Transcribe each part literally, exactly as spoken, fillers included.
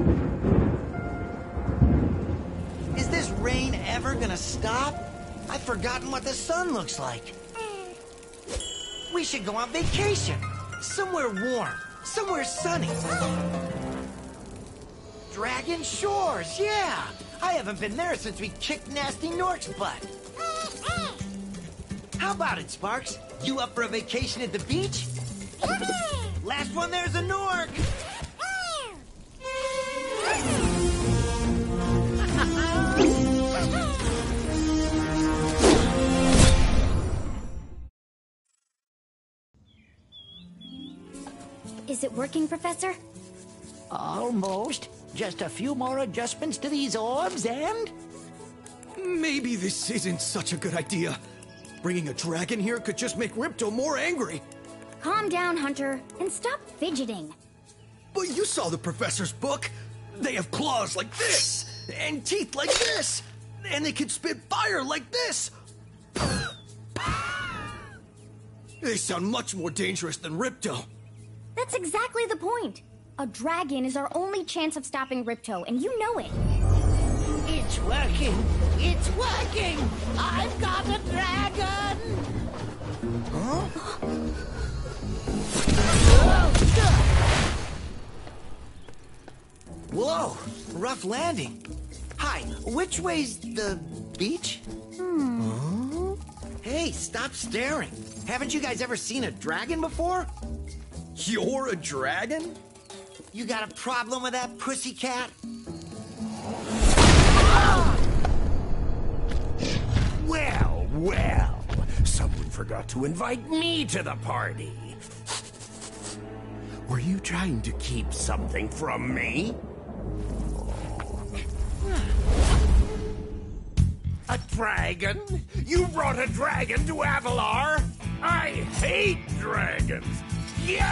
Is this rain ever gonna stop? I've forgotten what the sun looks like. We should go on vacation. Somewhere warm. Somewhere sunny. Dragon Shores, yeah! I haven't been there since we kicked Nasty Nork's butt. How about it, Sparks? You up for a vacation at the beach? Last one there's a Nork! Is it working, Professor? Almost. Just a few more adjustments to these orbs and... Maybe this isn't such a good idea. Bringing a dragon here could just make Ripto more angry. Calm down, Hunter, and stop fidgeting. But you saw the professor's book. They have claws like this, and teeth like this, and they can spit fire like this. They sound much more dangerous than Ripto. That's exactly the point. A dragon is our only chance of stopping Ripto, and you know it. It's working! It's working! I've got a dragon! Huh? Whoa! Rough landing. Hi, which way's the beach? Hmm. Huh? Hey, stop staring. Haven't you guys ever seen a dragon before? You're a dragon? You got a problem with that, pussycat? Well, well. Someone forgot to invite me to the party. Were you trying to keep something from me? A dragon? You brought a dragon to Avalar? I hate dragons. Yeah!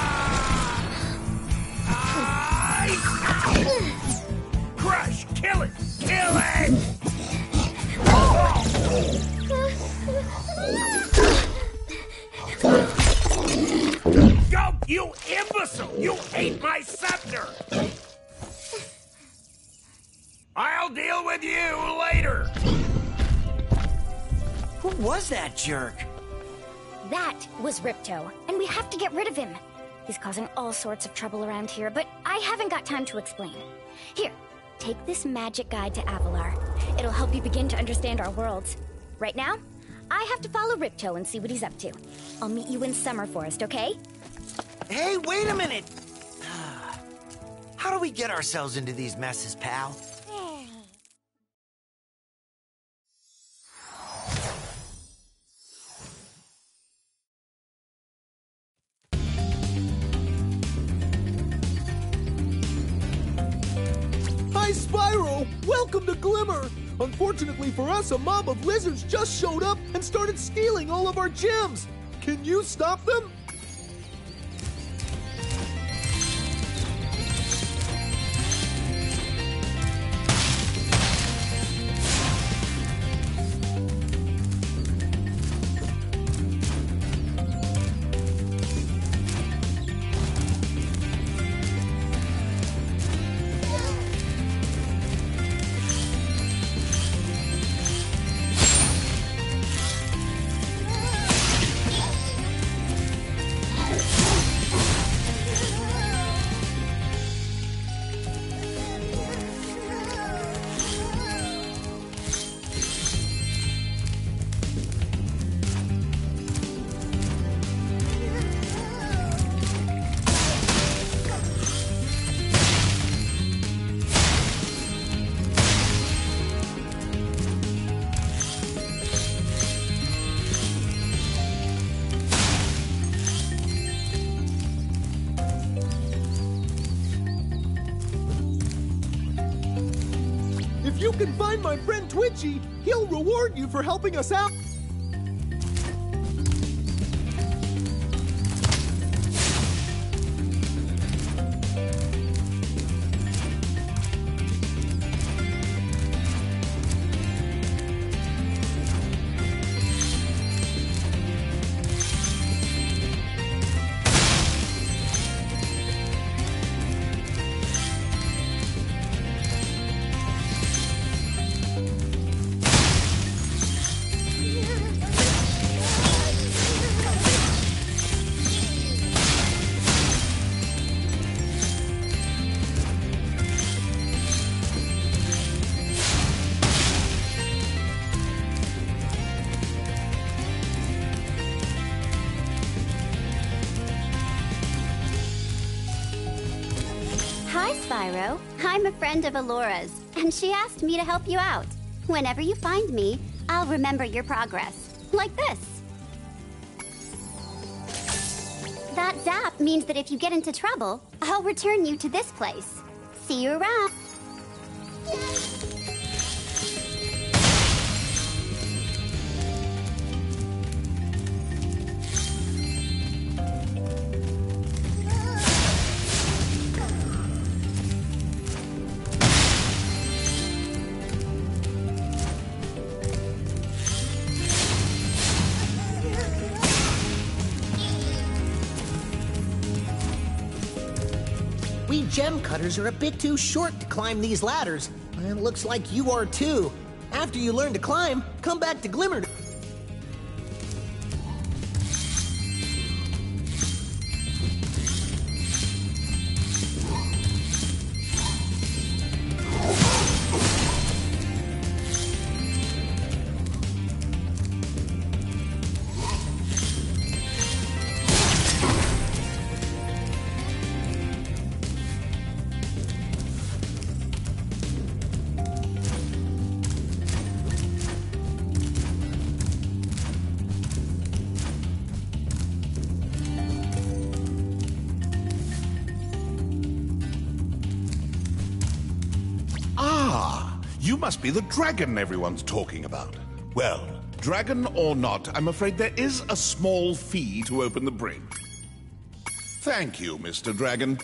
I... Crush! Kill it! Kill it! Go, you imbecile! You ate my scepter! I'll deal with you later! Who was that jerk? That was Ripto, and we have to get rid of him. He's causing all sorts of trouble around here, but I haven't got time to explain. Here, take this magic guide to Avalar. It'll help you begin to understand our worlds. Right now, I have to follow Ripto and see what he's up to. I'll meet you in Summer Forest, okay? Hey, wait a minute! How do we get ourselves into these messes, pal? Hi, Spyro! Welcome to Glimmer! Unfortunately for us, a mob of lizards just showed up and started stealing all of our gems! Can you stop them? If you can find my friend Twitchy, he'll reward you for helping us out. Spyro. I'm a friend of Alora's, and she asked me to help you out. Whenever you find me, I'll remember your progress. Like this. That zap means that if you get into trouble, I'll return you to this place. See you around. We gem cutters are a bit too short to climb these ladders, and it looks like you are too. After you learn to climb, come back to Glimmer. You must be the dragon everyone's talking about. Well, dragon or not, I'm afraid there is a small fee to open the bridge. Thank you, Mister Dragon.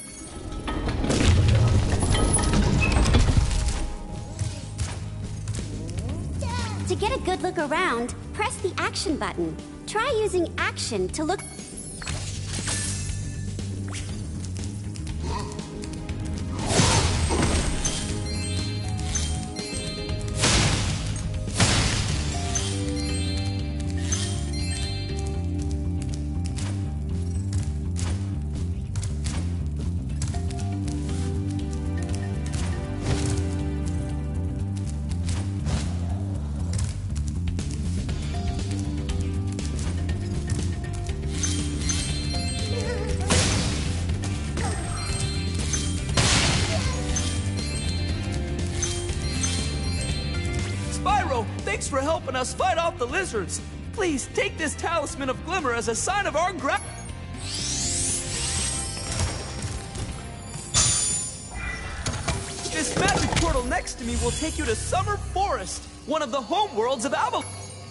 To get a good look around, press the action button. Try using action to look... Thanks for helping us fight off the lizards. Please take this Talisman of Glimmer as a sign of our gratitude. This magic portal next to me will take you to Summer Forest, one of the home worlds of Avalor.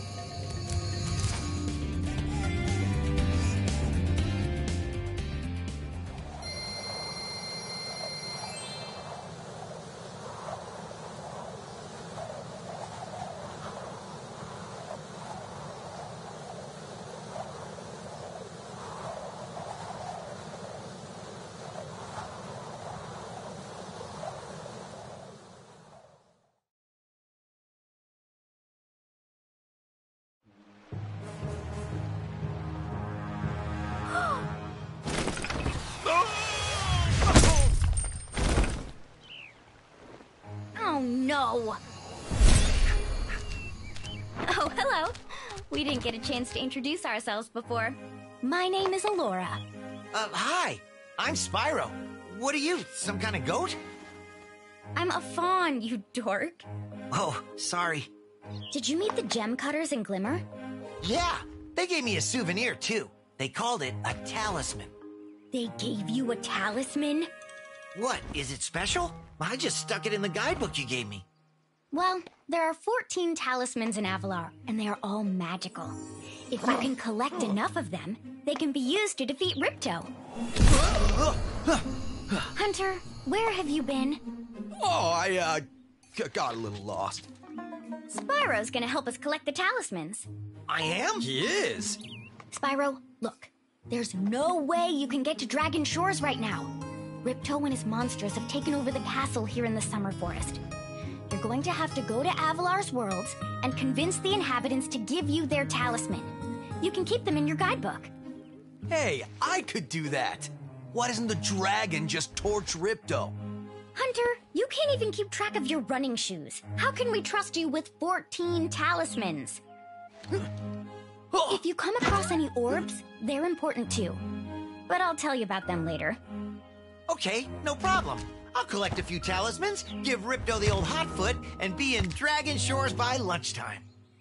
Oh, no. Oh, hello. We didn't get a chance to introduce ourselves before. My name is Alora. Uh, hi. I'm Spyro. What are you, some kind of goat? I'm a fawn, you dork. Oh, sorry. Did you meet the gem cutters in Glimmer? Yeah, they gave me a souvenir, too. They called it a talisman. They gave you a talisman? What, is it special? I just stuck it in the guidebook you gave me. Well, there are fourteen talismans in Avalar, and they are all magical. If you can collect enough of them, they can be used to defeat Ripto. Hunter, where have you been? Oh, I, uh, g- got a little lost. Spyro's gonna help us collect the talismans. I am? He is. Spyro, look. There's no way you can get to Dragon Shores right now. Ripto and his monsters have taken over the castle here in the Summer Forest. You're going to have to go to Avalar's worlds and convince the inhabitants to give you their talisman. You can keep them in your guidebook. Hey, I could do that. Why doesn't the dragon just torch Ripto? Hunter, you can't even keep track of your running shoes. How can we trust you with fourteen talismans? If you come across any orbs, they're important too. But I'll tell you about them later. Okay, no problem. I'll collect a few talismans, give Ripto the old hot foot, and be in Dragon Shores by lunchtime.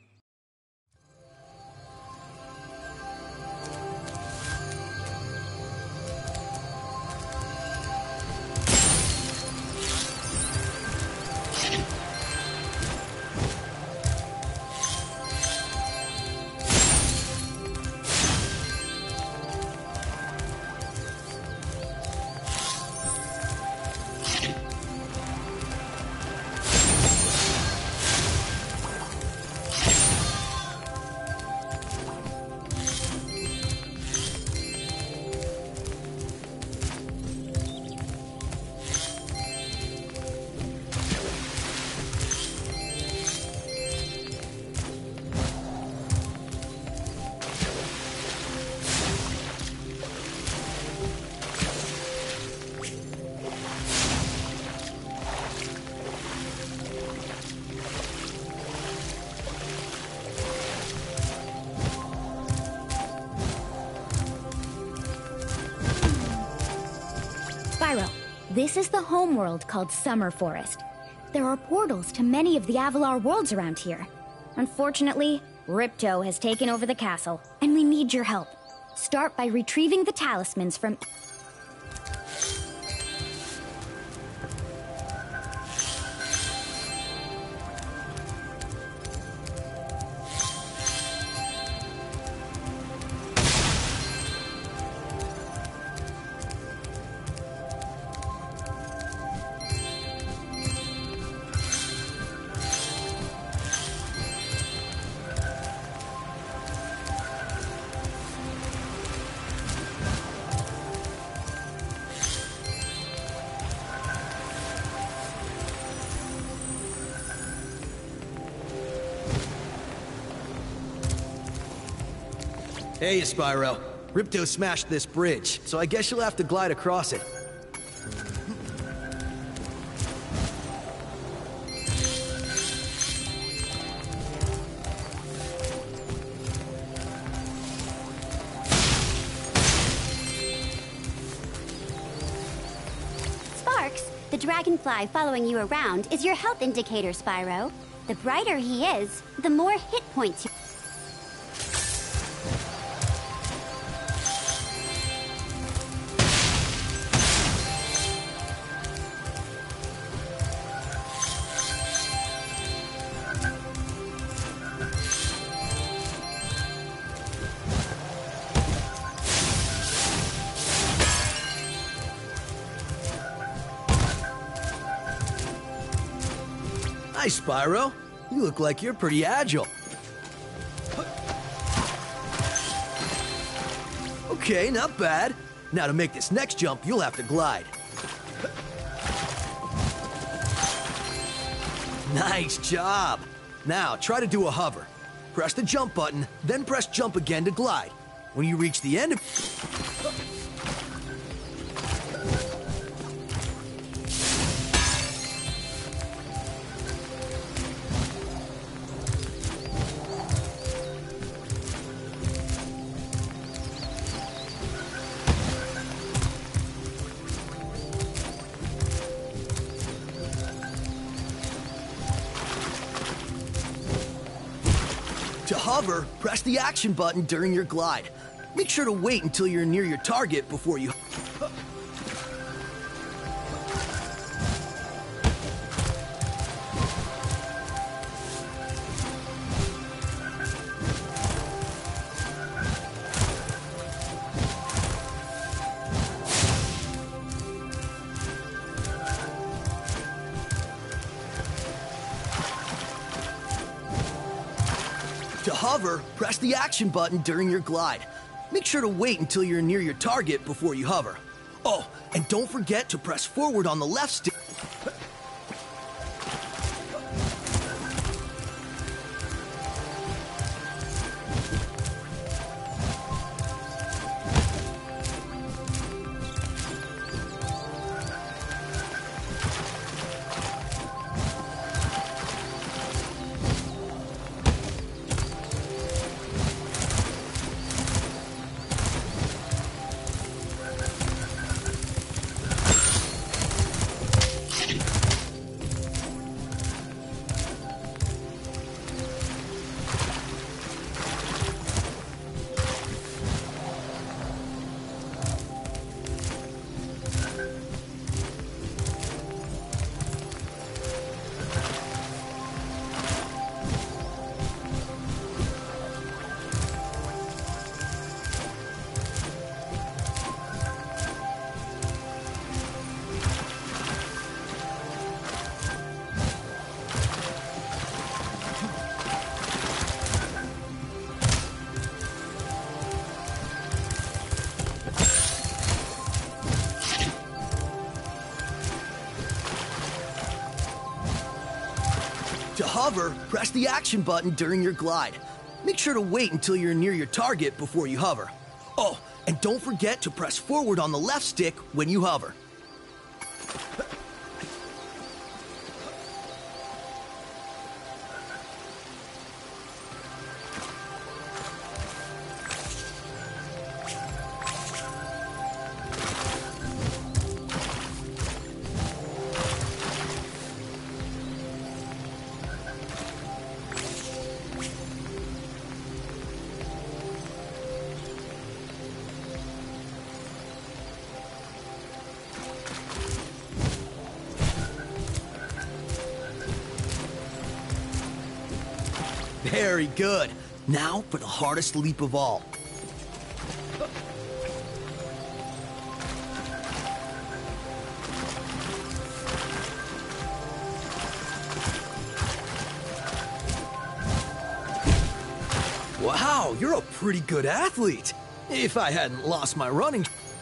Spyro, this is the homeworld called Summer Forest. There are portals to many of the Avalar worlds around here. Unfortunately, Ripto has taken over the castle, and we need your help. Start by retrieving the talismans from... Hey, Spyro. Ripto smashed this bridge, so I guess you'll have to glide across it. Sparks, the dragonfly following you around, is your health indicator, Spyro. The brighter he is, the more hit points you... Hi, Spyro. You look like you're pretty agile. Okay, not bad. Now to make this next jump, you'll have to glide. Nice job. Now, try to do a hover. Press the jump button, then press jump again to glide. When you reach the end of... To hover, press the action button during your glide. Make sure to wait until you're near your target before you... To hover, press the action button during your glide. Make sure to wait until you're near your target before you hover. Oh, and don't forget to press forward on the left stick. hover, press the action button during your glide. Make sure to wait until you're near your target before you hover. Oh, and don't forget to press forward on the left stick when you hover. Very good. Now for the hardest leap of all. Wow, you're a pretty good athlete. If I hadn't lost my running...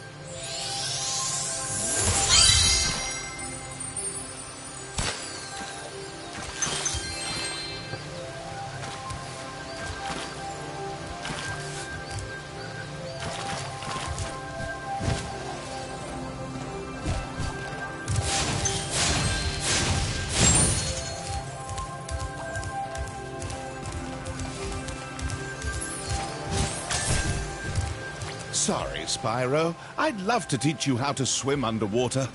Sorry, Spyro. I'd love to teach you how to swim underwater.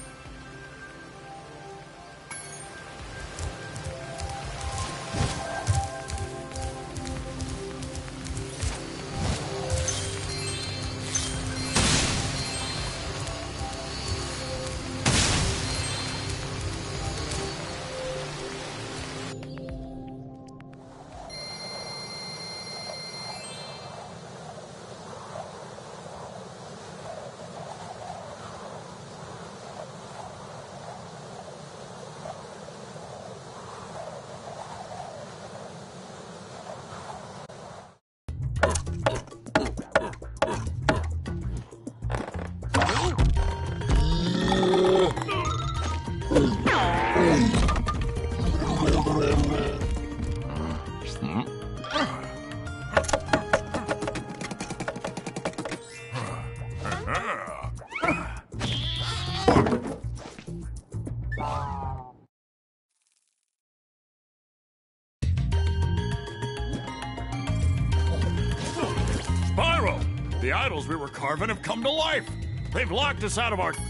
Spyro! The idols we were carving have come to life! They've locked us out of our...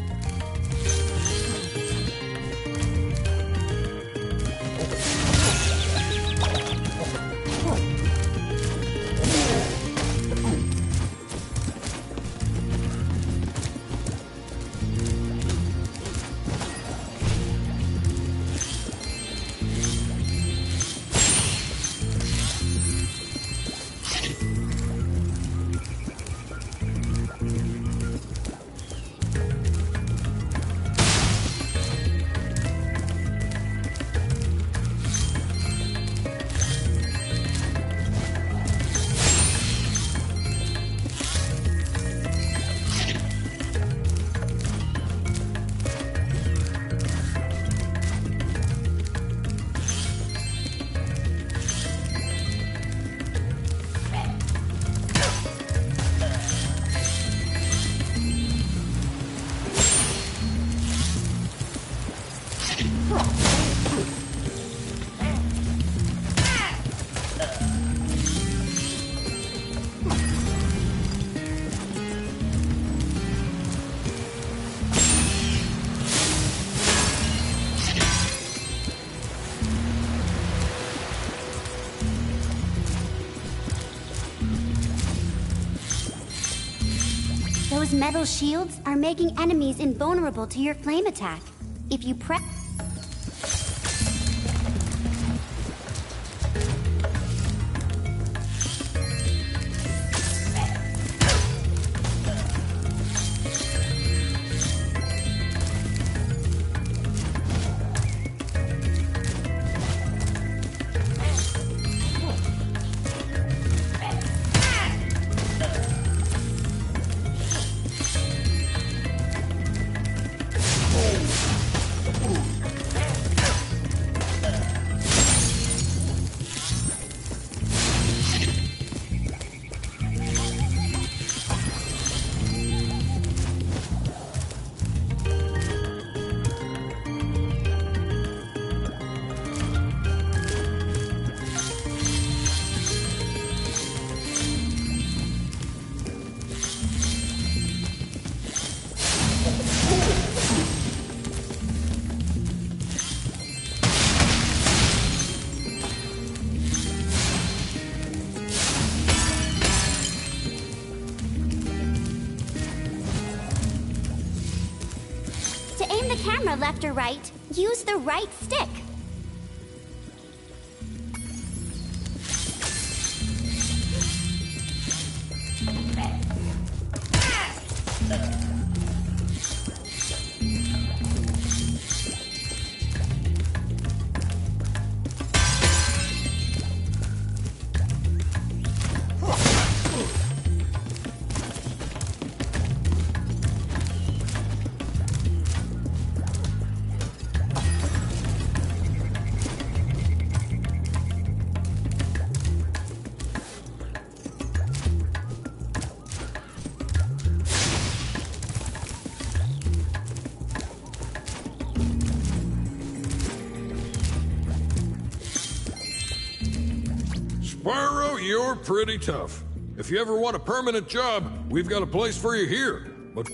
Those metal shields are making enemies invulnerable to your flame attack. If you press... camera left or right, use the right stick. Spyro, you're pretty tough. If you ever want a permanent job, we've got a place for you here. But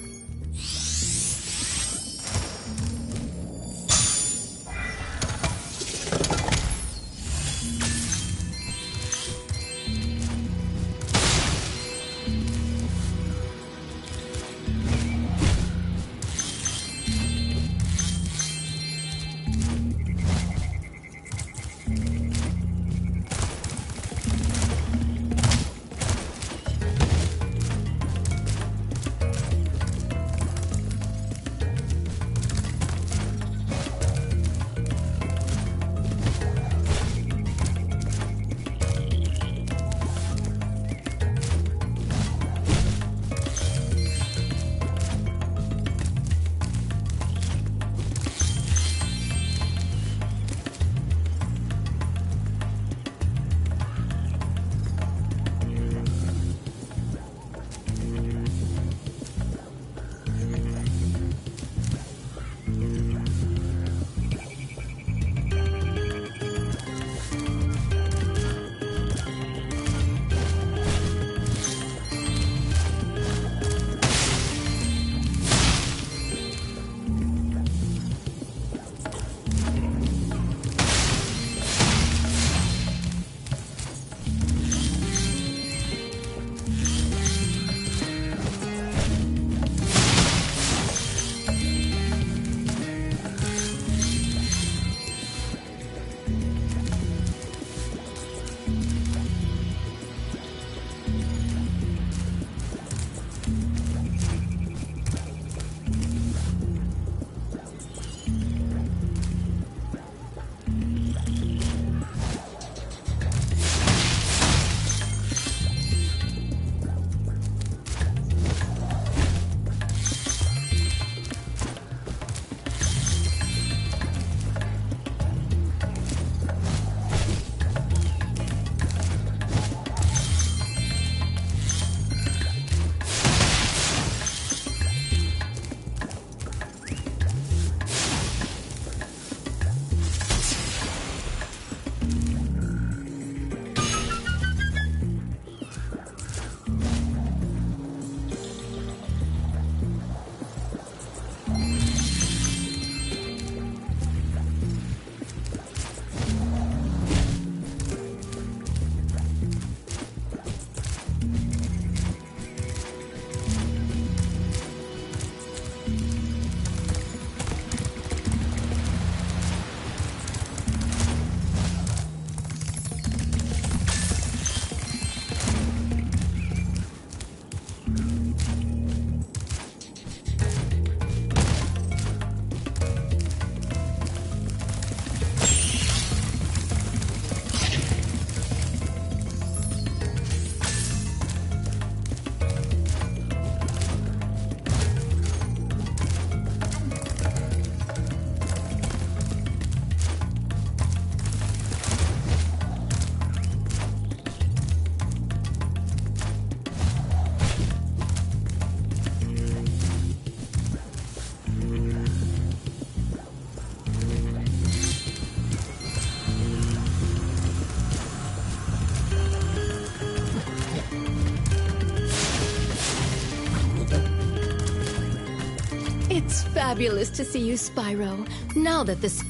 It's fabulous to see you, Spyro. Now that this...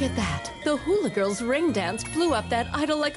at that. The Hula Girls' ring dance blew up that idol like a...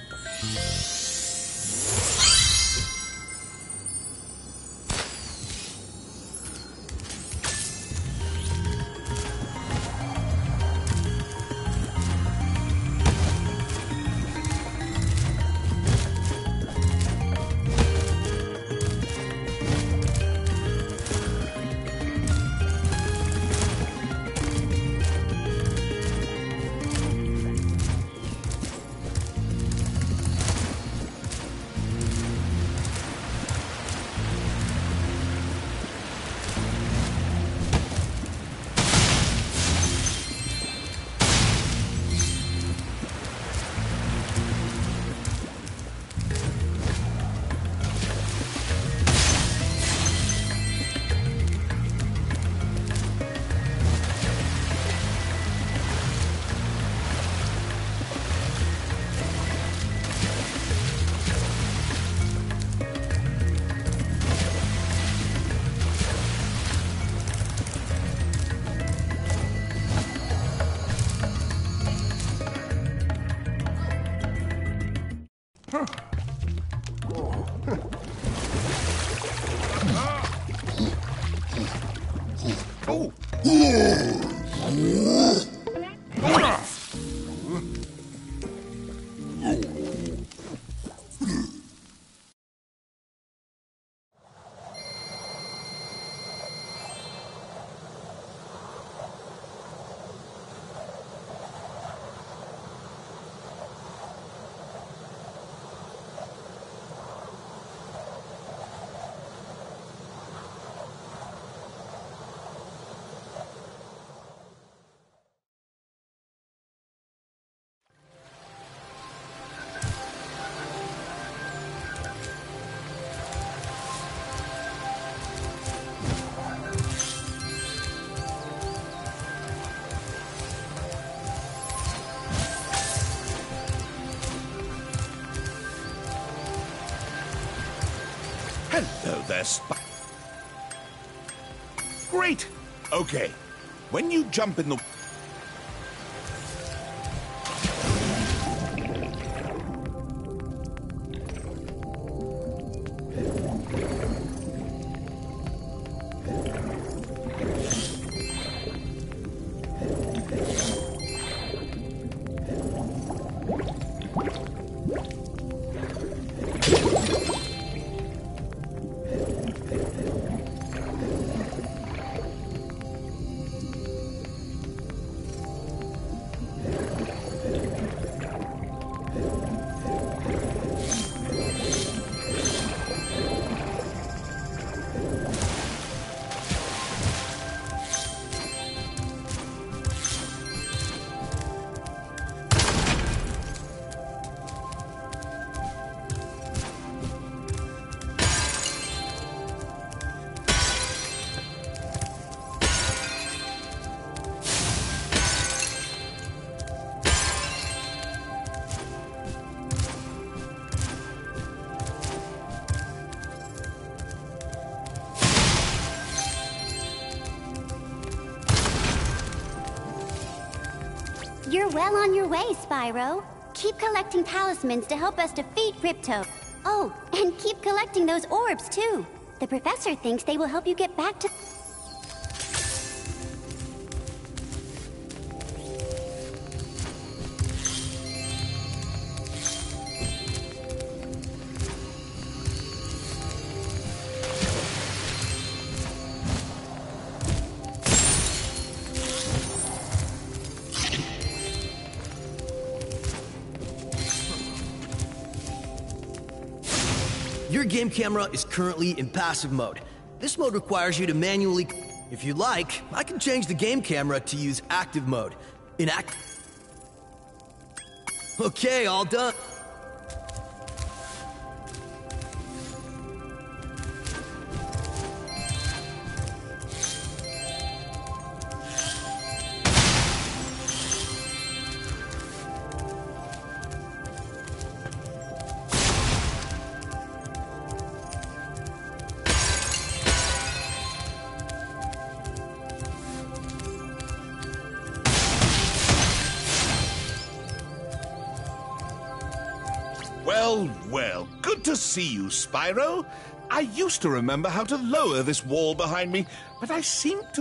Hello there, Spy. Great. Okay. When you jump in the... You're well on your way, Spyro. Keep collecting talismans to help us defeat Ripto. Oh, and keep collecting those orbs, too. The professor thinks they will help you get back to... Your game camera is currently in passive mode. This mode requires you to manually... If you like, I can change the game camera to use active mode. In act... Okay, all done. Well, well, good to see you, Spyro. I used to remember how to lower this wall behind me, but I seem to...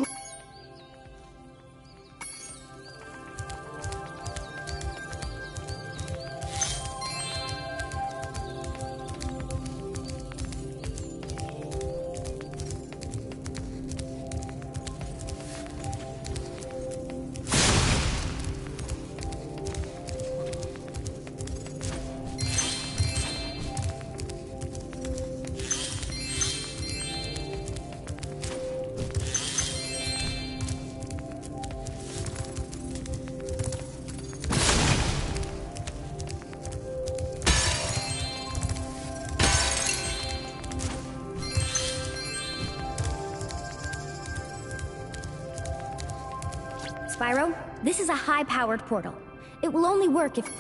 Spyro, this is a high-powered portal. It will only work if...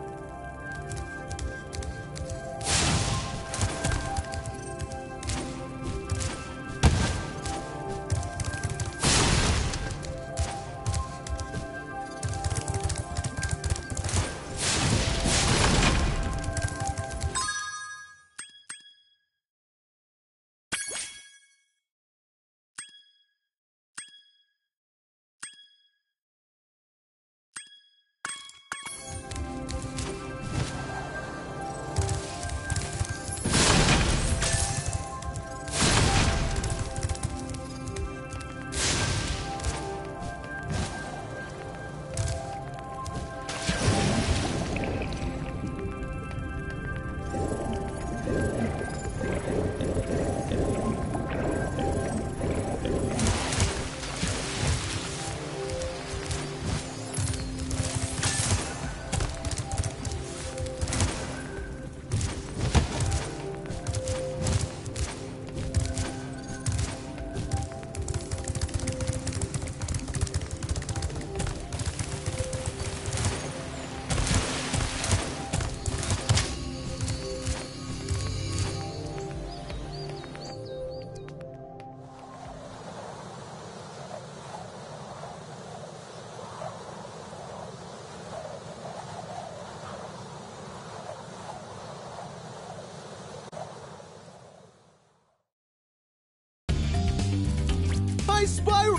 Hi, Spyro!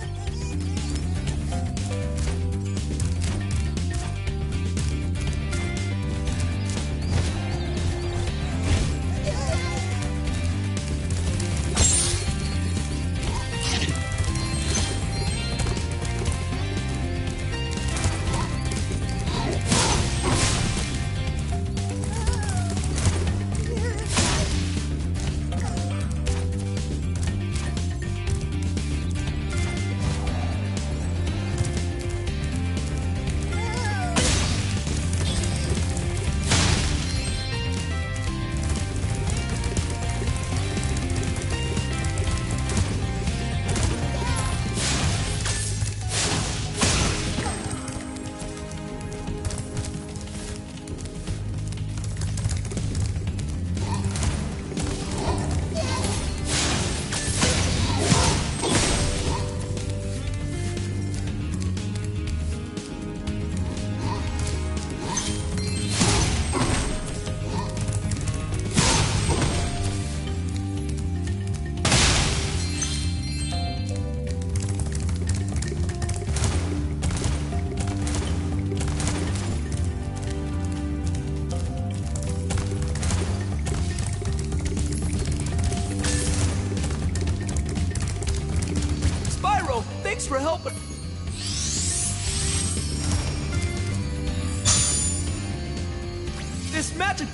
Thanks for helping. This magic...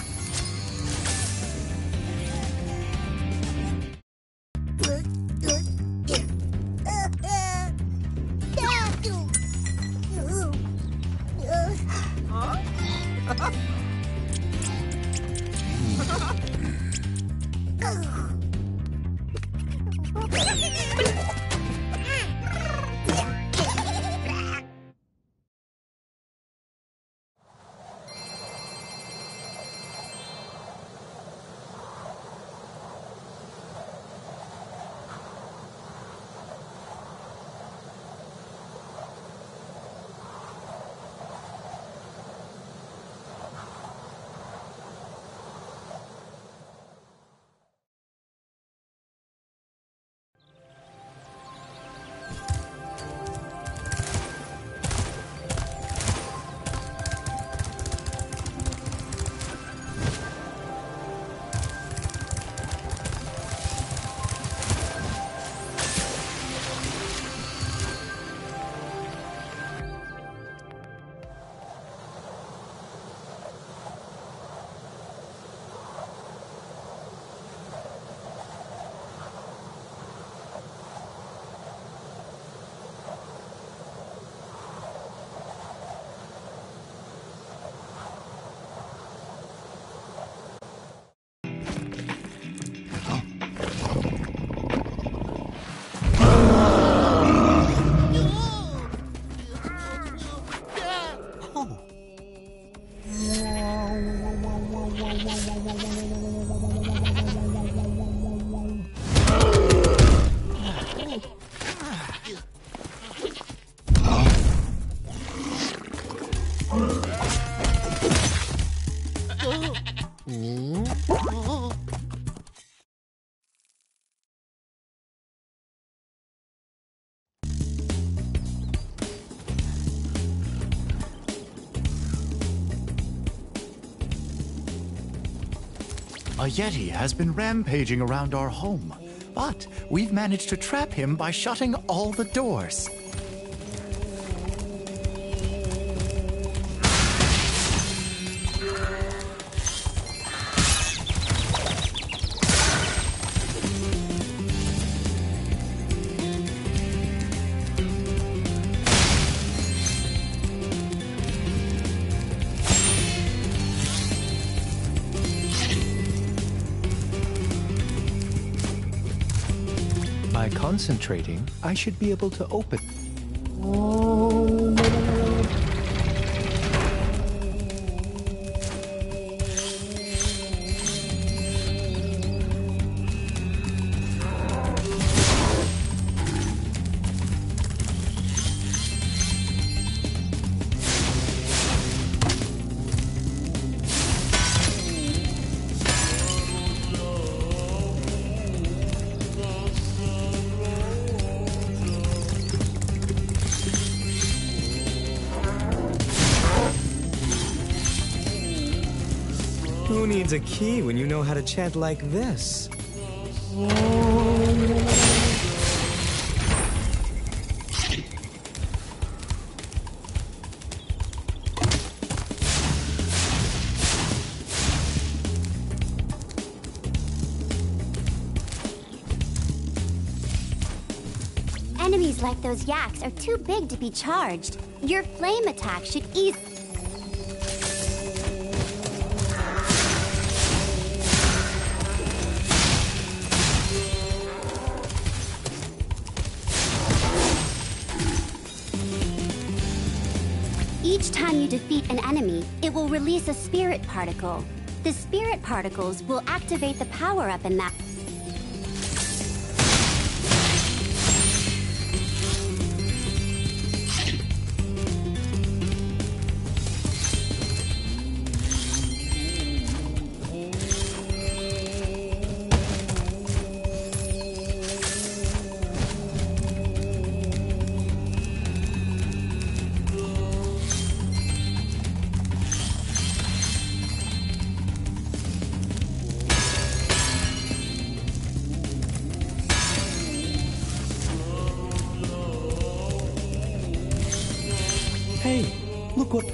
A Yeti has been rampaging around our home, but we've managed to trap him by shutting all the doors. By concentrating, I should be able to open. Who needs a key when you know how to chant like this? Enemies like those yaks are too big to be charged. Your flame attack should easily... Each time you defeat an enemy, it will release a spirit particle. The spirit particles will activate the power-up in that... Hey, look what...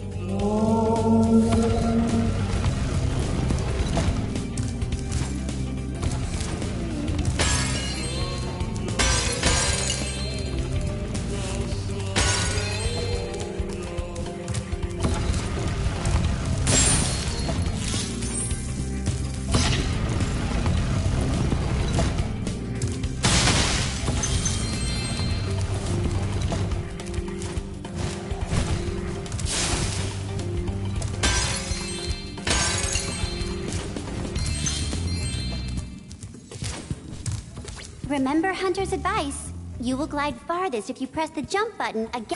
Remember Hunter's advice. You will glide farthest if you press the jump button again.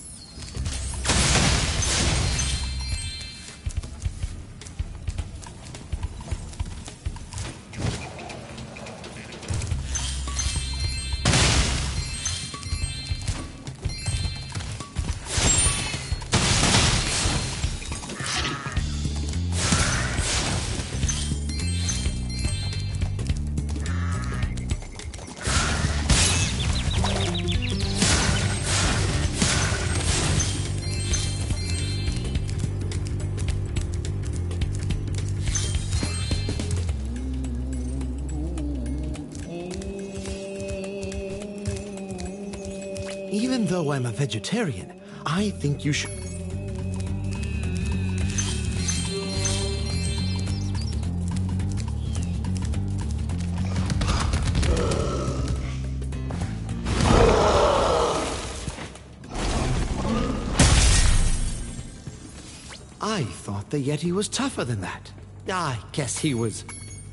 Even though I'm a vegetarian, I think you should... I thought the Yeti was tougher than that. I guess he was...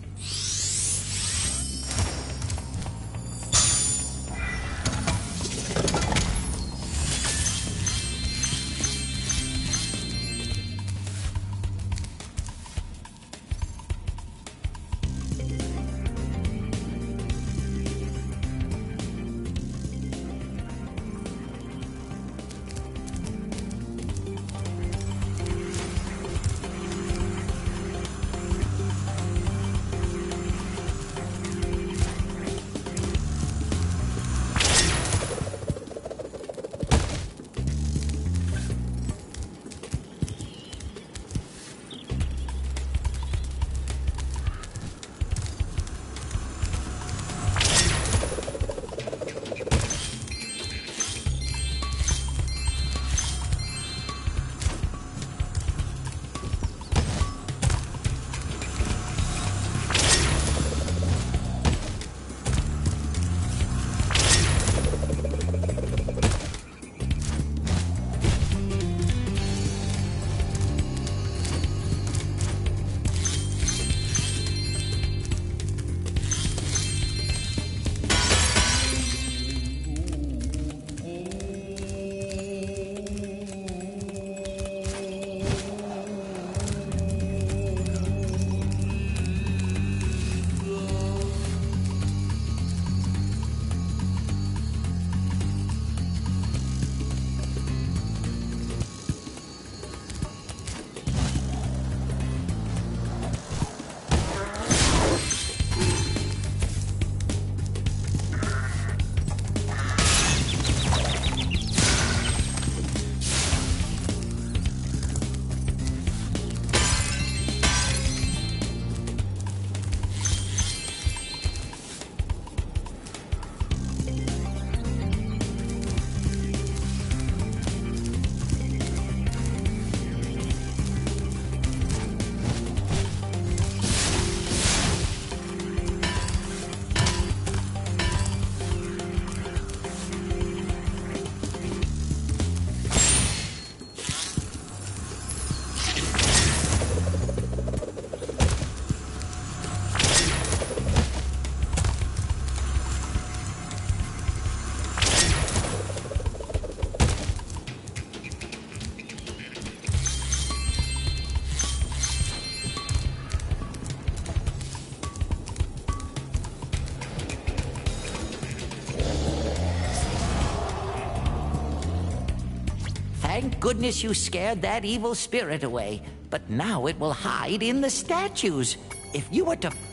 Thank goodness you scared that evil spirit away. But now it will hide in the statues. If you were to...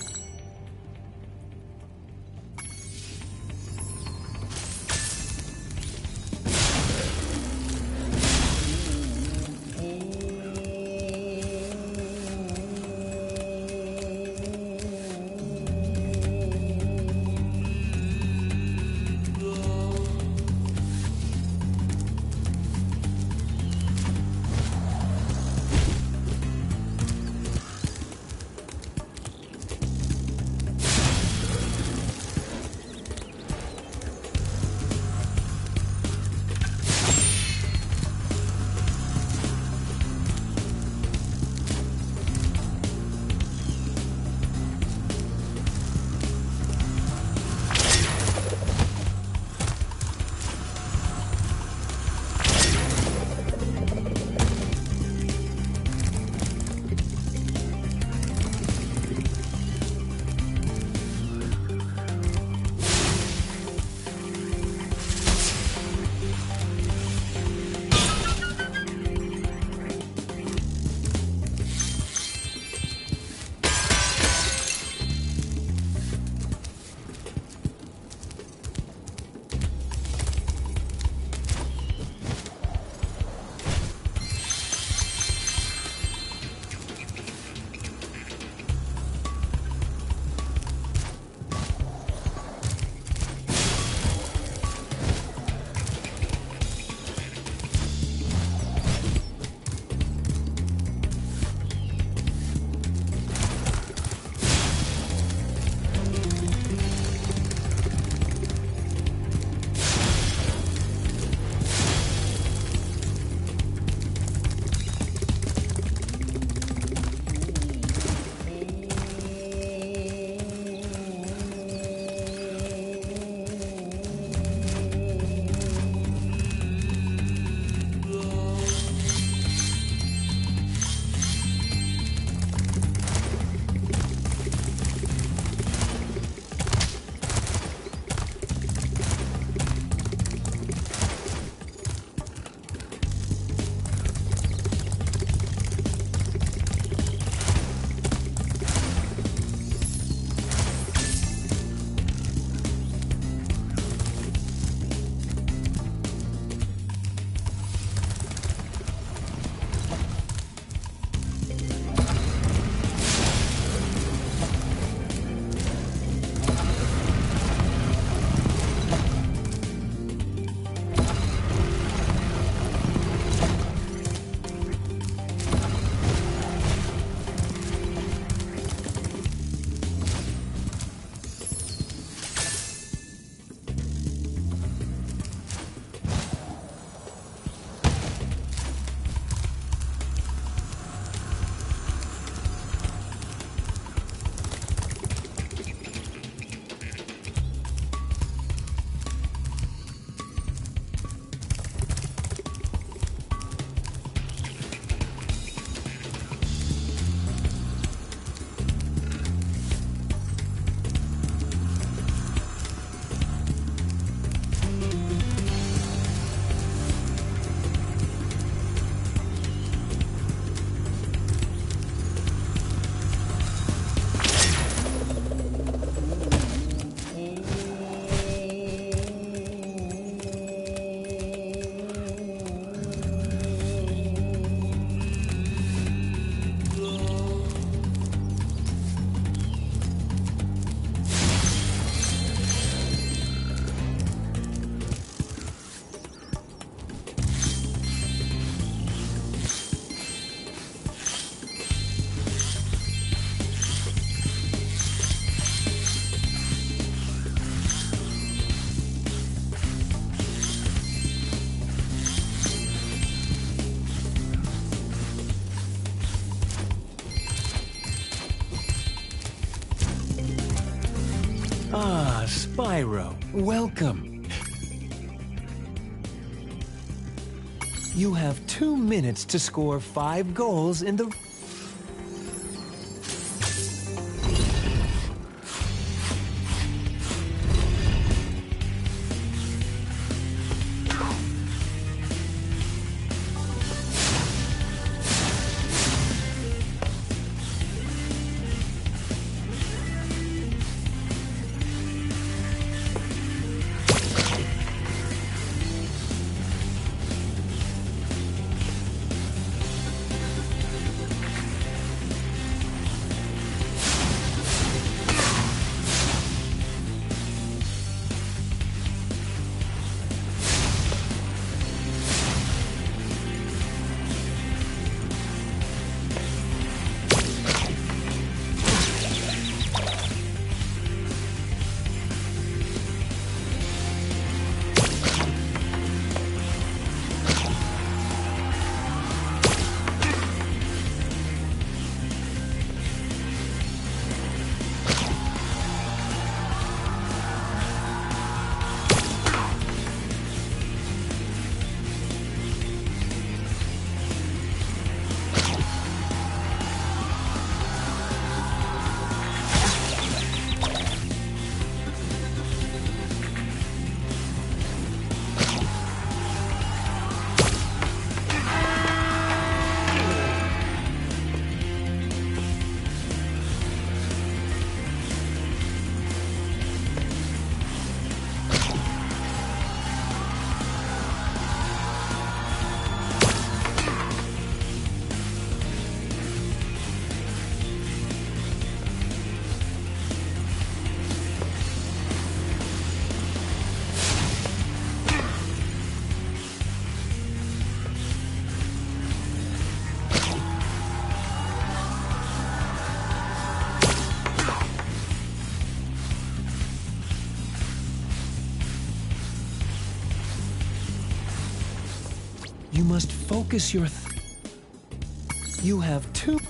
Ah, Spyro, welcome. You have two minutes to score five goals in the... You must focus your... Th you have two...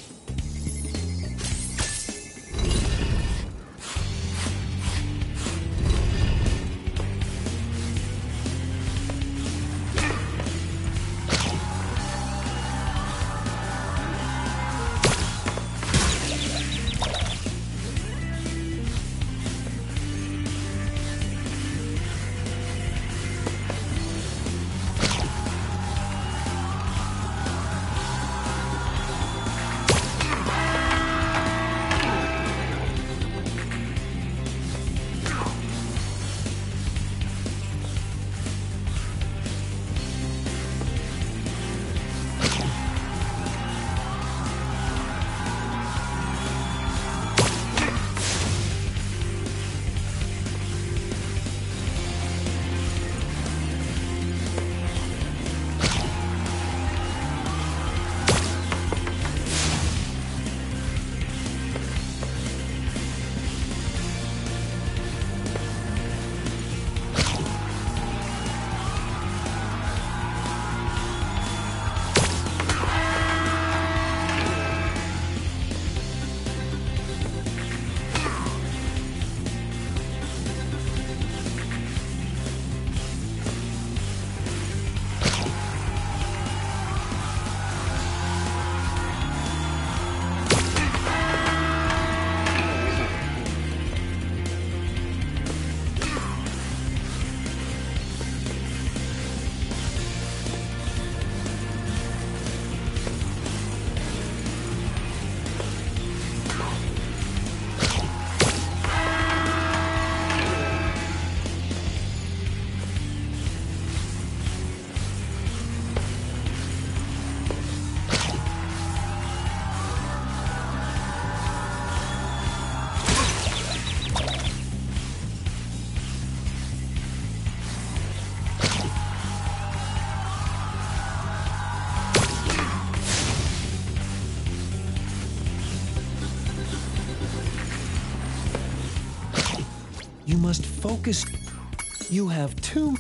You must focus. You have two...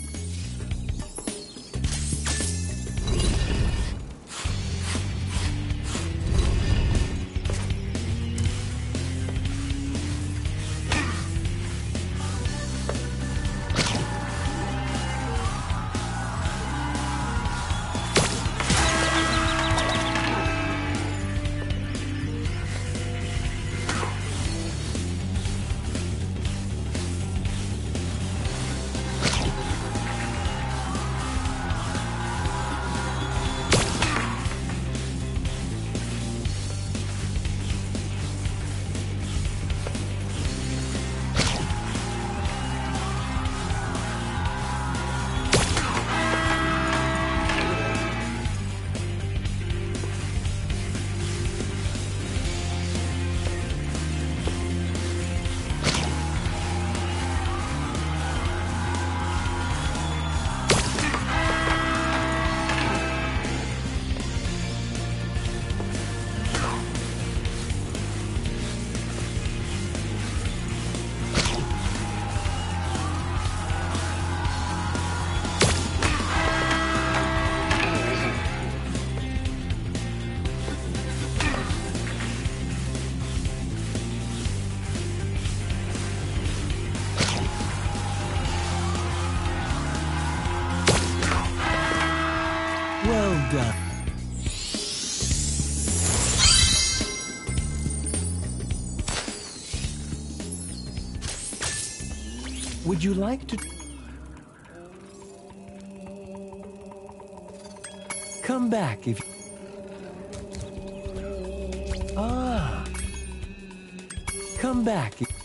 Would you like to... Come back if... Ah. Come back if...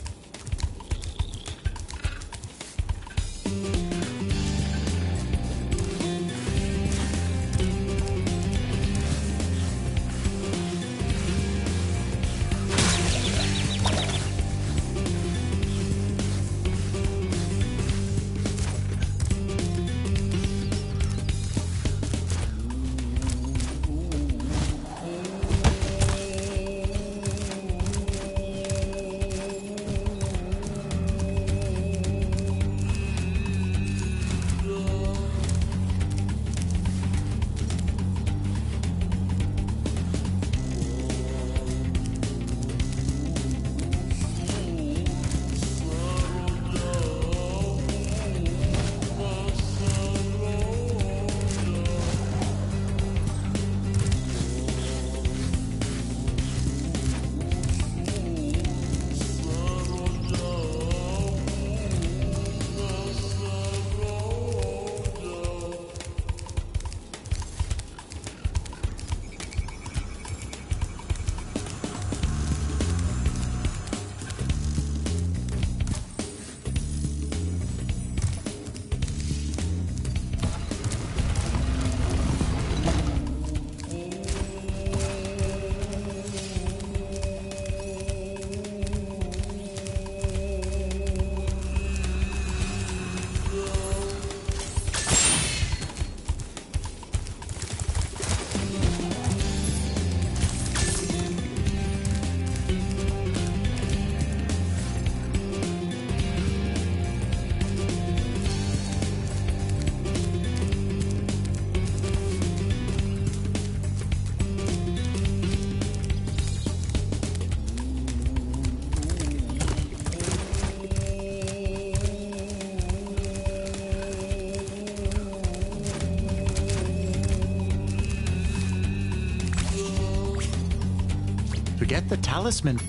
Get the talisman.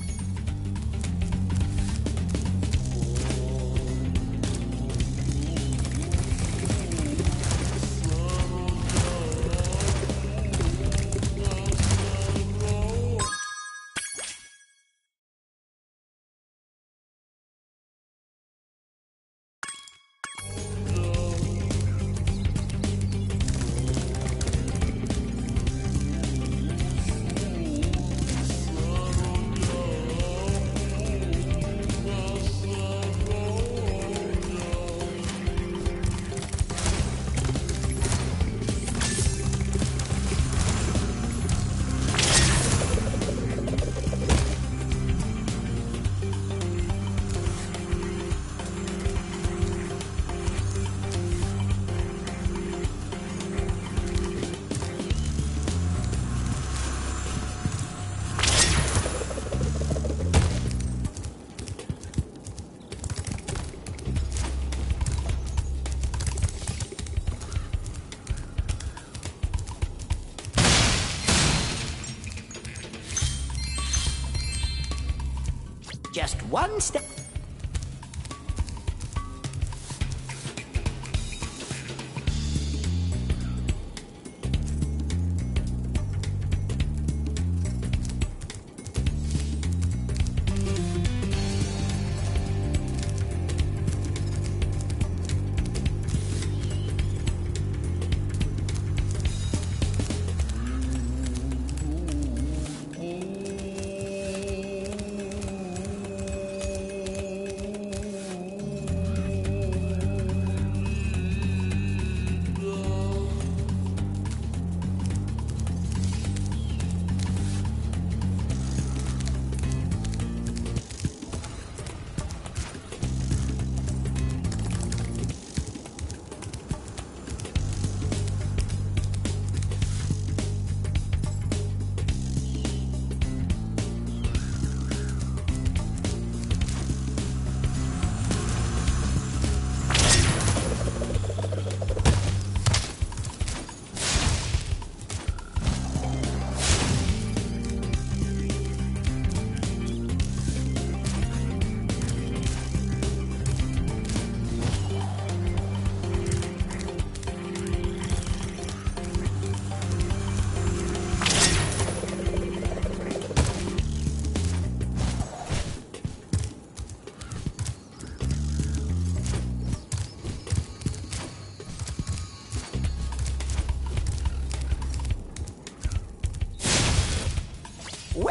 Just one step.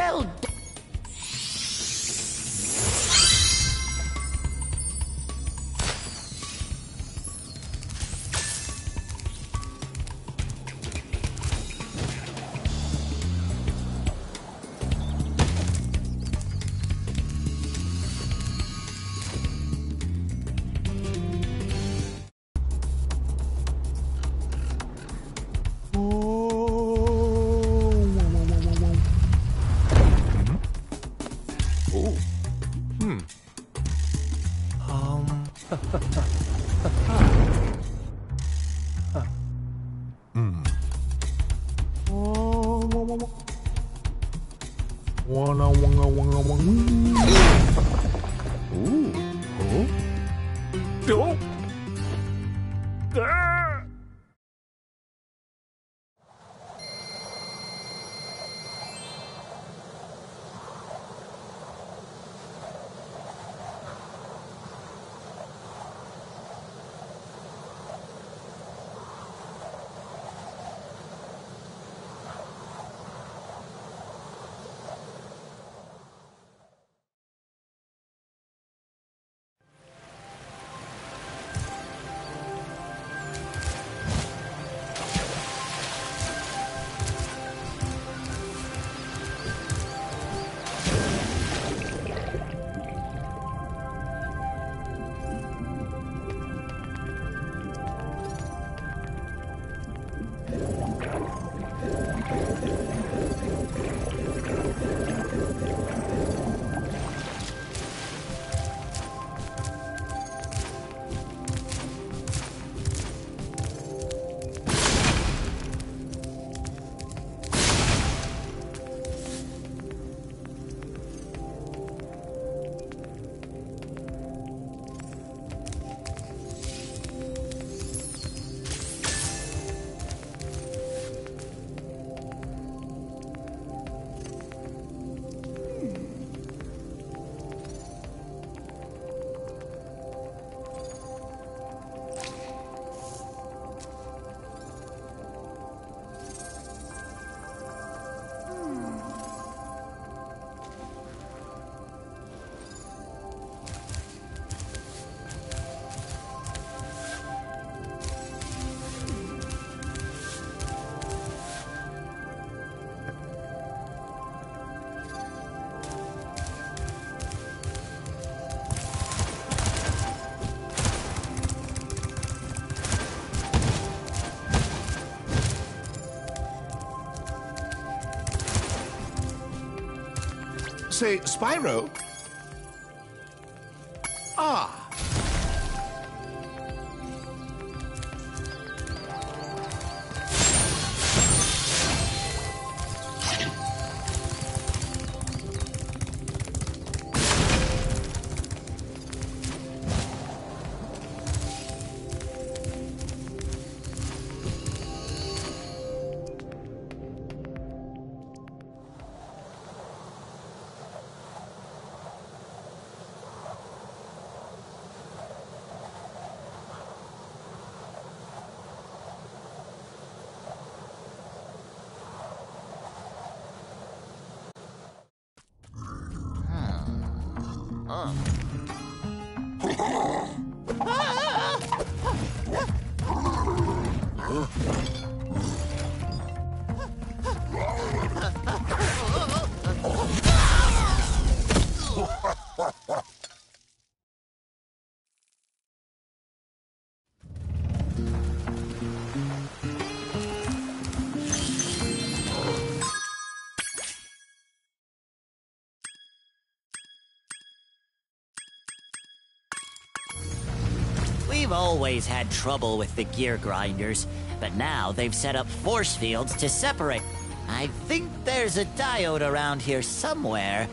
Well done. Say, Spyro? Ah. We've always had trouble with the gear grinders, but now they've set up force fields to separate. I think there's a diode around here somewhere.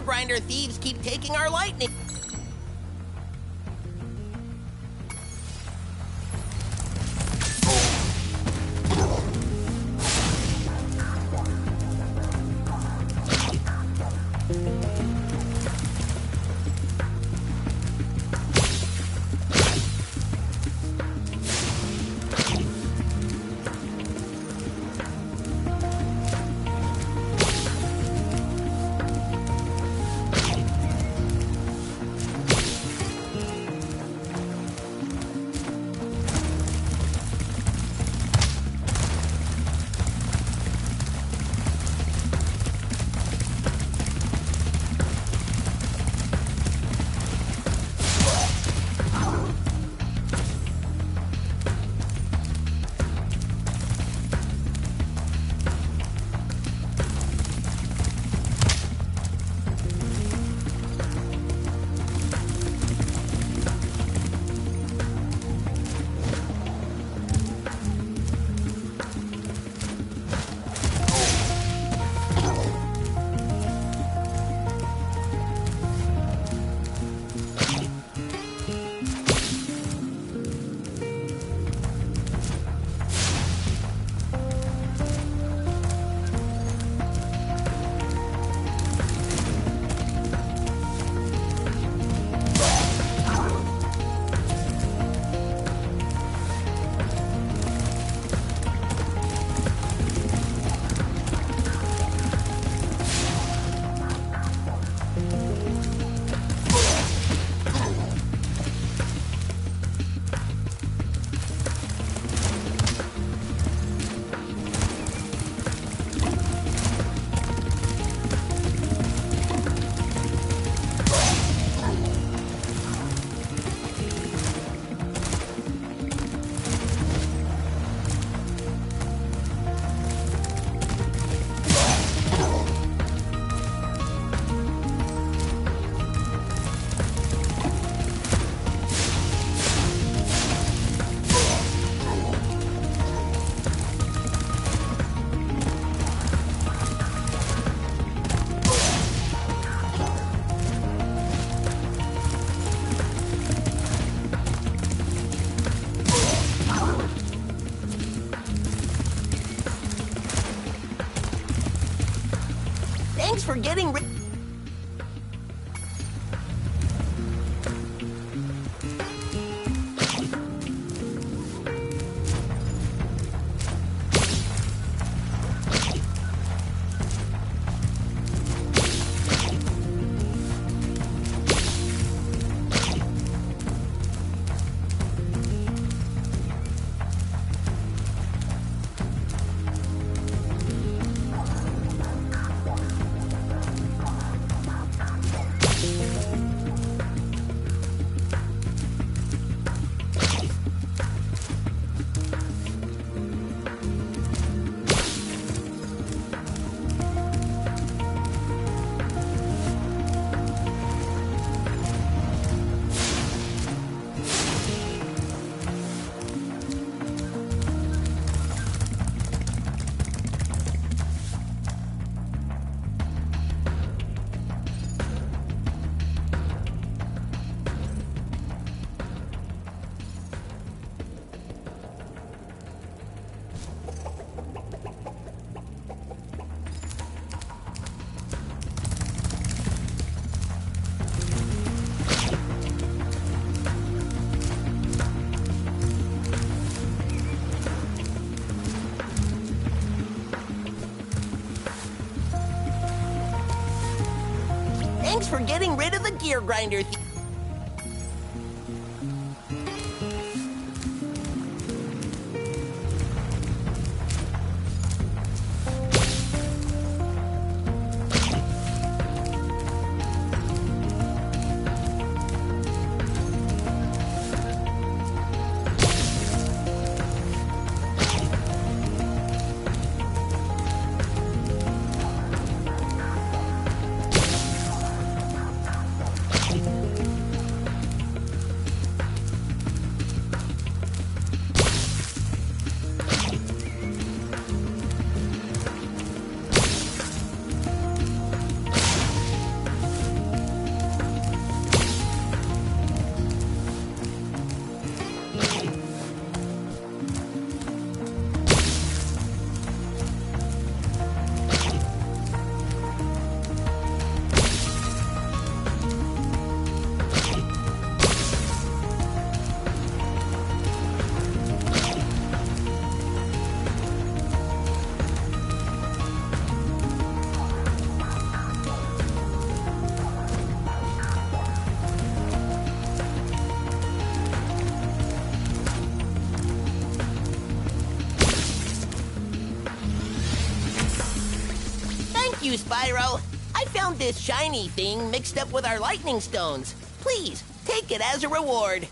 Grinder thieves keep taking our lightning. Thanks for getting rid... Thanks for getting rid of the gear grinder. Spyro. I found this shiny thing mixed up with our lightning stones. Please, take it as a reward.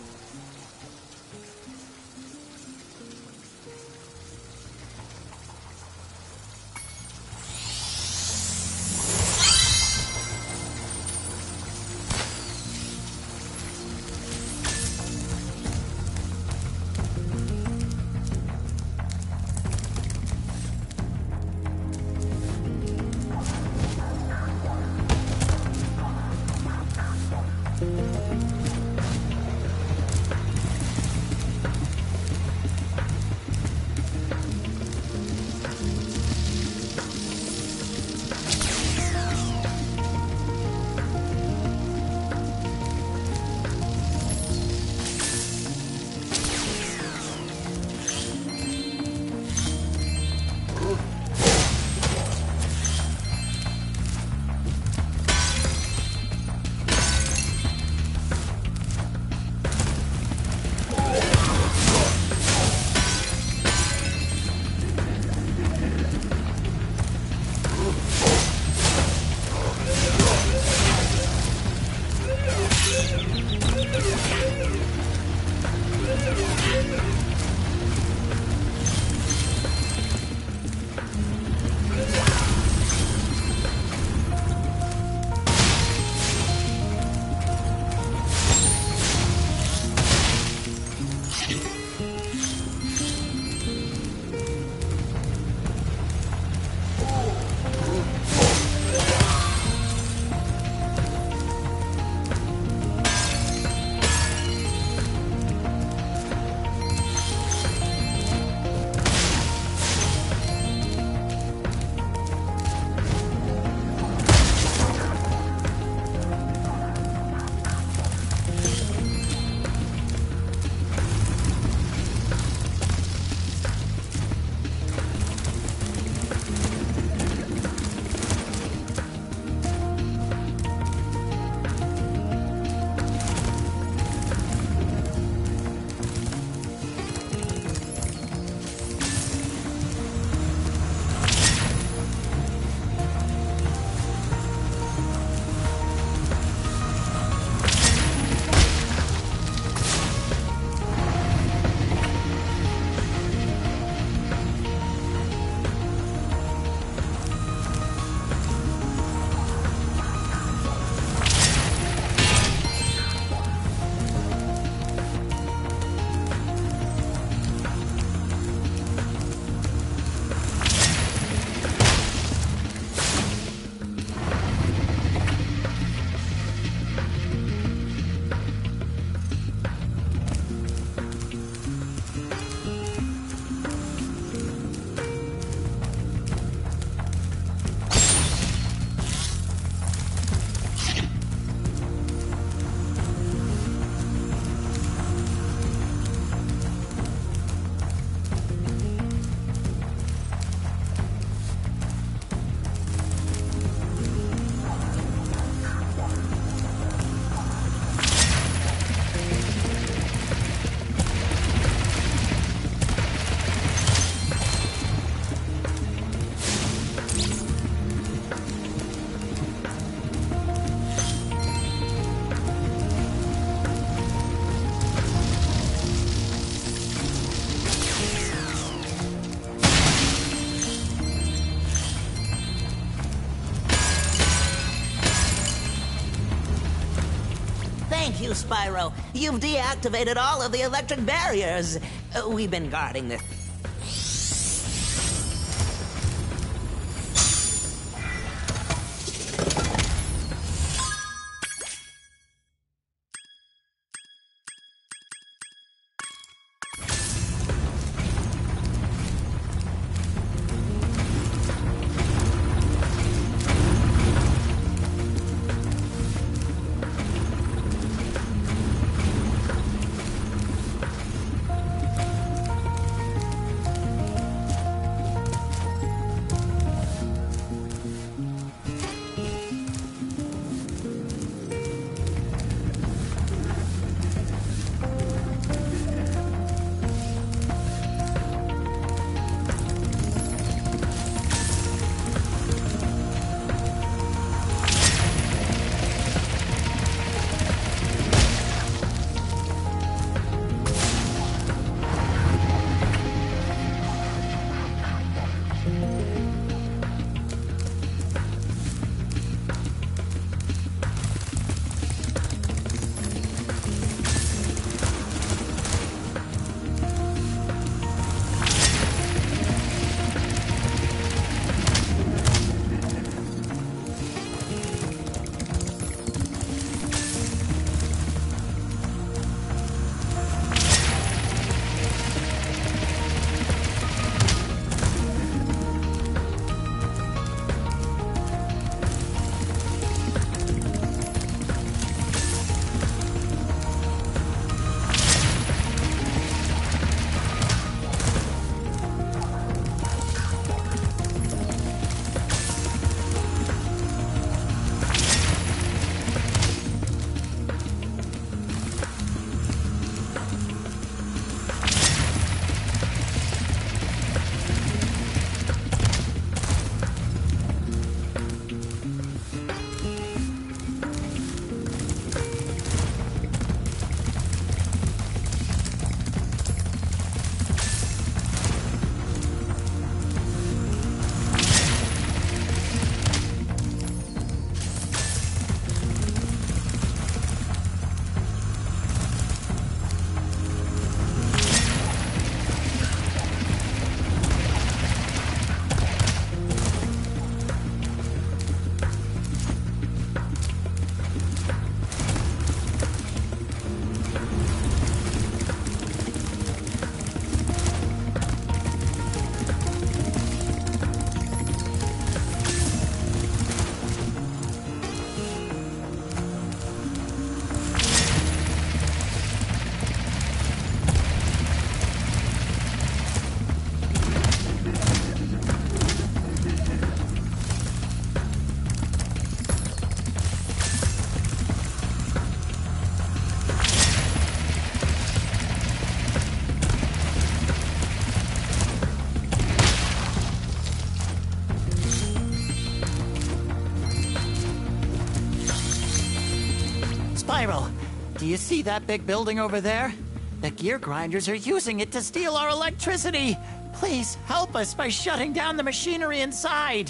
Thank you, Spyro. You've deactivated all of the electric barriers. Uh, we've been guarding this. Spyro, do you see that big building over there? The gear grinders are using it to steal our electricity. Please help us by shutting down the machinery inside.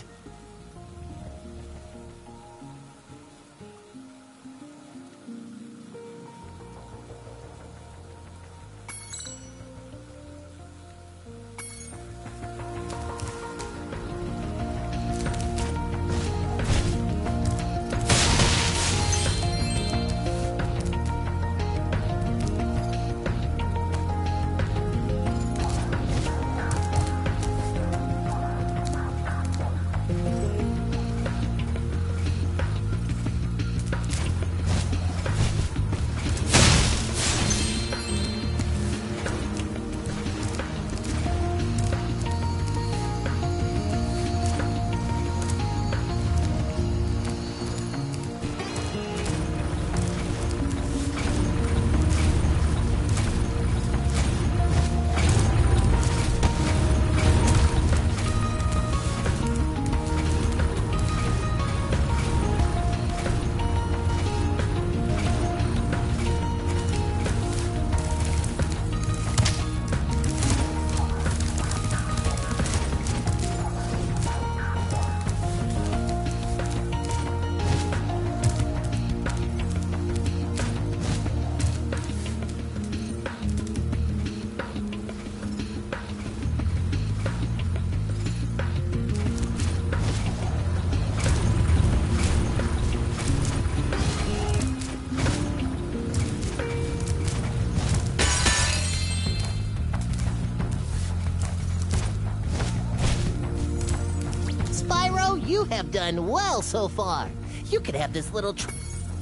You have done well so far. You could have this little tr-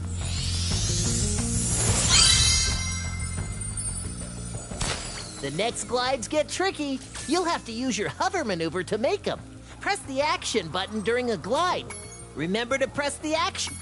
The next glides get tricky. You'll have to use your hover maneuver to make them. Press the action button during a glide. Remember to press the action.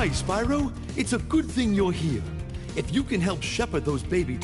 Hi, Spyro. It's a good thing you're here. If you can help shepherd those baby...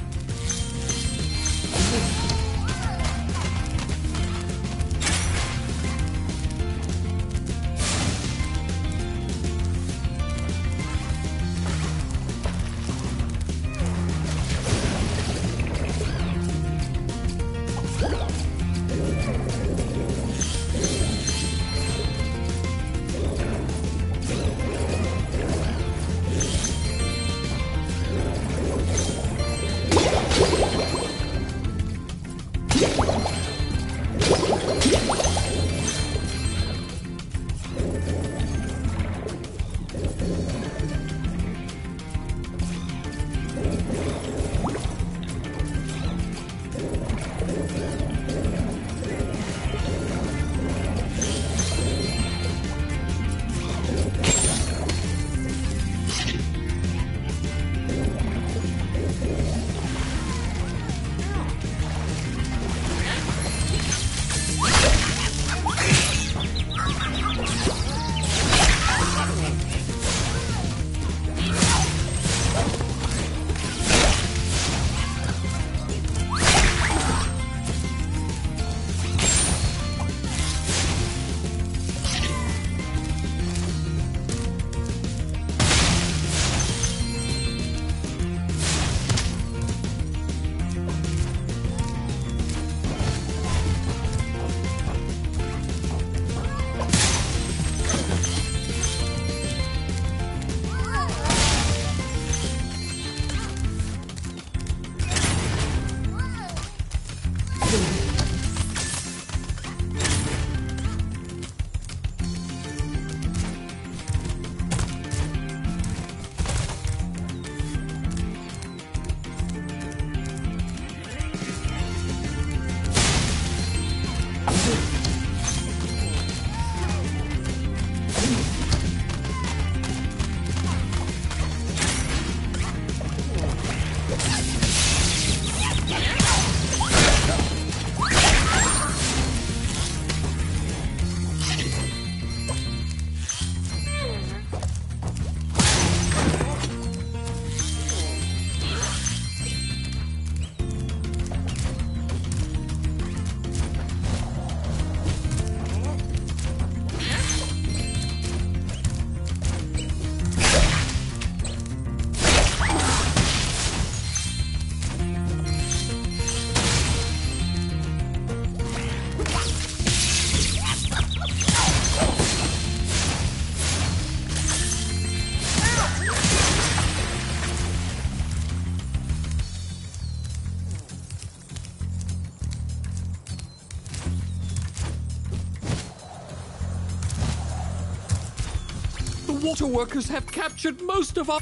Water workers have captured most of our...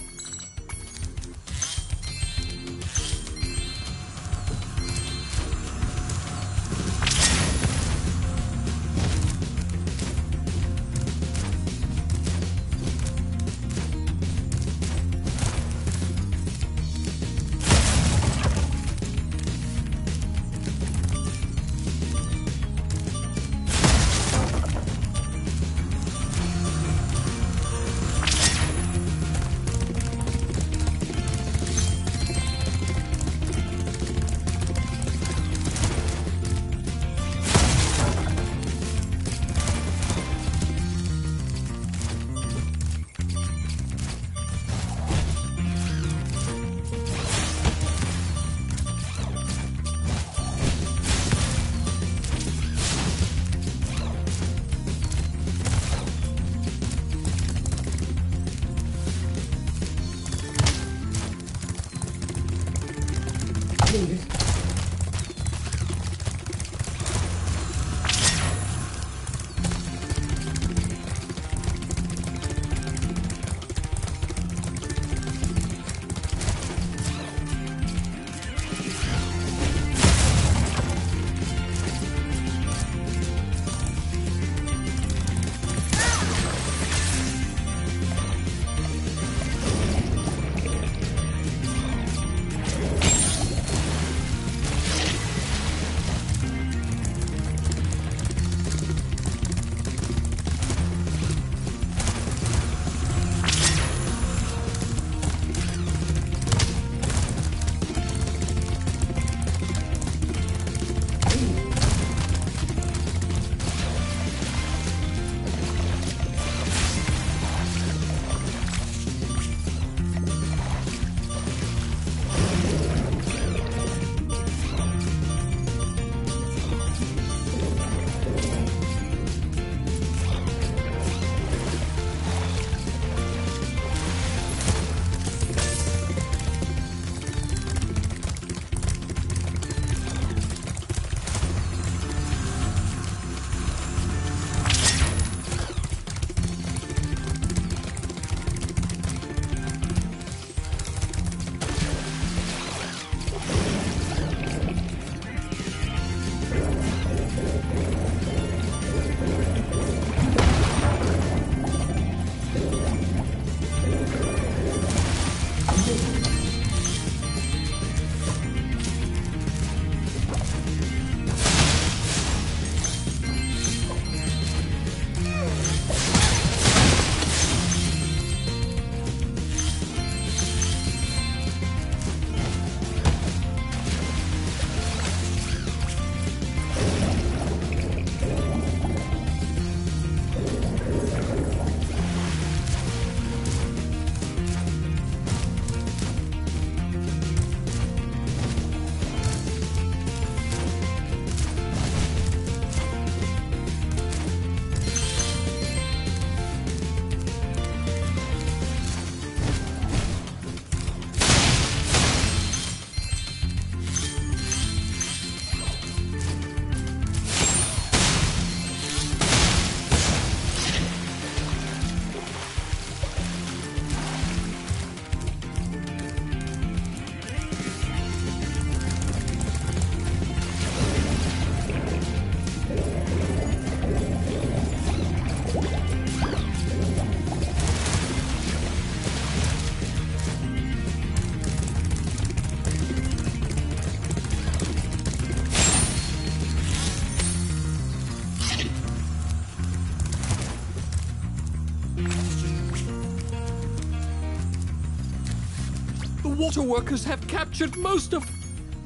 water workers have captured most of...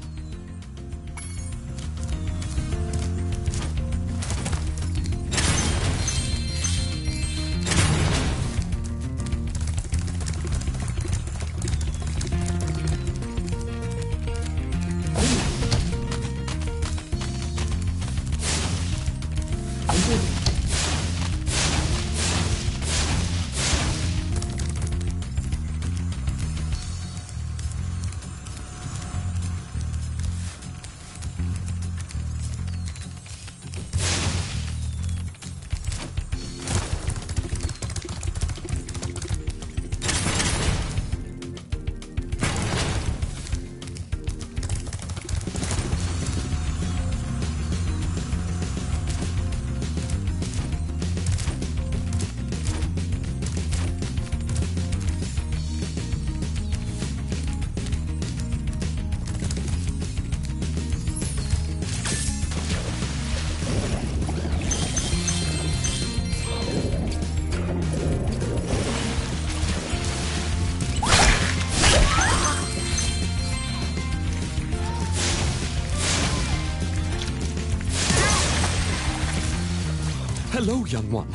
Hello, young one.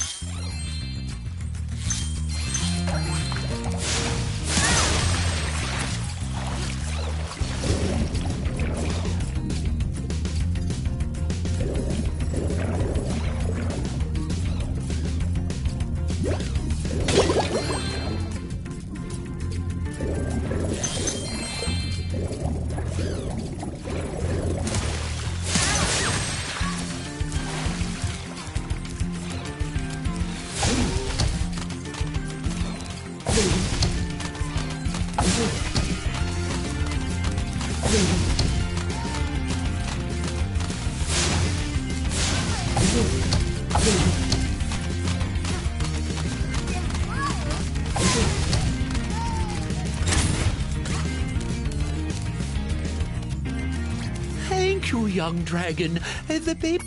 Thank you, young dragon. Uh, The baby...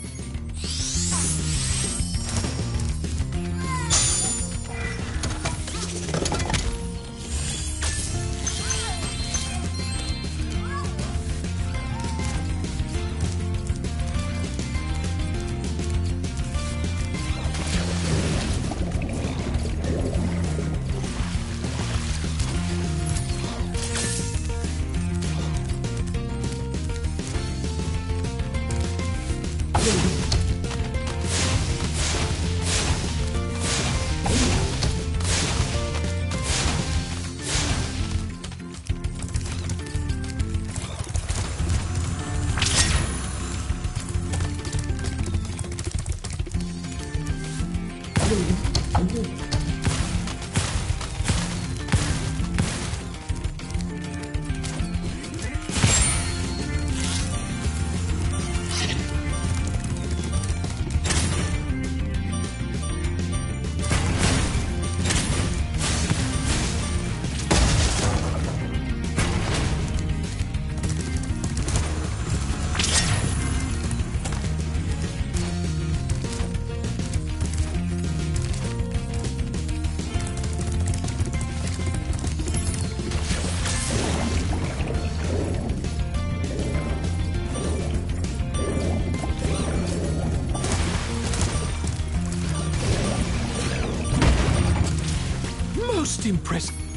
Most impressive.